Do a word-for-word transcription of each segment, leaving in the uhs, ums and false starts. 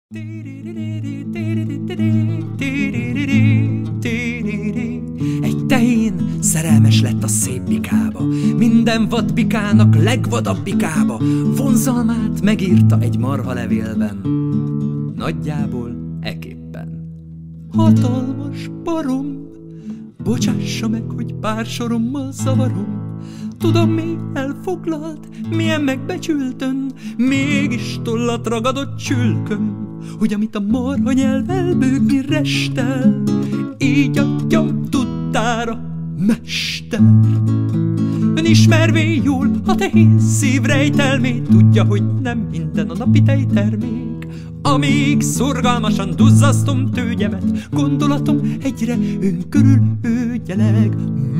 Egy tehén szerelmes lett a szép bikába, minden vad bikának legvadabb bikába. Vonzalmát megírta egy marha levélben, nagyjából eképpen: hatalmas barom, bocsássa meg, hogy pár sorommal zavarom. Tudom, mi elfoglalt, milyen megbecsültön, mégis tollat ragadott csülköm, hogy amit a marha nyelvvel bőgni restel, így adjam tudtára, mester. Ön ismervén jól a tehén szívrejtelmét, tudja, hogy nem minden a napi tejtermék. Amíg szorgalmasan duzzasztom tőgyemet, gondolatom egyre ön körül őgyeleg.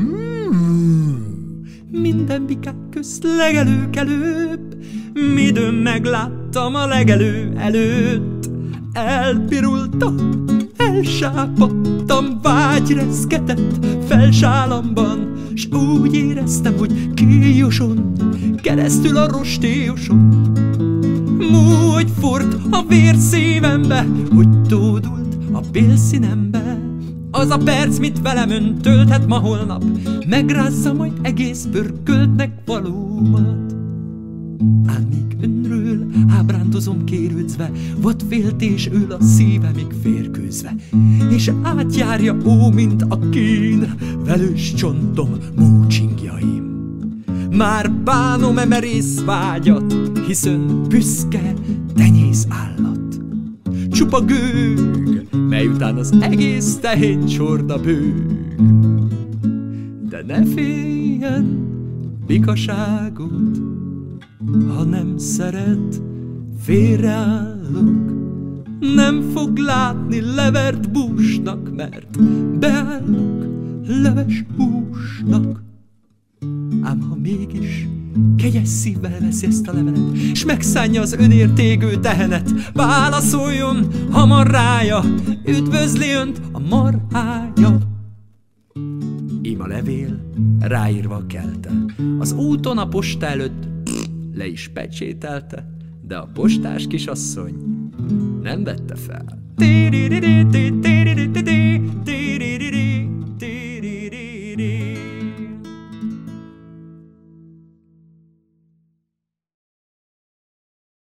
Minden bikák közt legelőkelőbb, midőn megláttam a legelő előtt. Elpirultam, elsápadtam, vágyrezgetett felsálamban, s úgy éreztem, hogy kijuson keresztül a rostélyoson. Úgy furt a vér szívembe, hogy tódult a bélszínembe. Az a perc, mit velem ön tölthet ma holnap, megrázza majd egész pörköltnek valómat. Ám míg önről ábrándozom kérődzve, vad féltés ül a szívemig férkőzve, és átjárja, ó, mint a kín, velős csontom, mócsingjaim. Már bánom-e merész vágyat, hisz ön büszke tenyész állat. Csupa gőg, mely után az egész tehén csorda bőg. De ne féljen bikaságot, ha nem szeret, félreállok. Nem fog látni levert búsnak, mert beállok leves húsnak. Ám ha mégis kegyes szívvel veszi ezt a levelet, s megszánja az önértégő tehenet, válaszoljon hamar rája, üdvözli önt a marhája. Ím a levél ráírva kelte, az úton a posta előtt le is pecsételte, de a postás kisasszony nem vette fel.